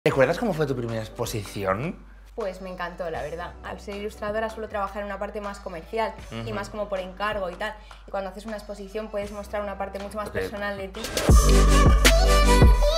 ¿Recuerdas cómo fue tu primera exposición? Pues me encantó, la verdad. Al ser ilustradora suelo trabajar en una parte más comercial y más como por encargo y tal. Y cuando haces una exposición puedes mostrar una parte mucho más personal de ti.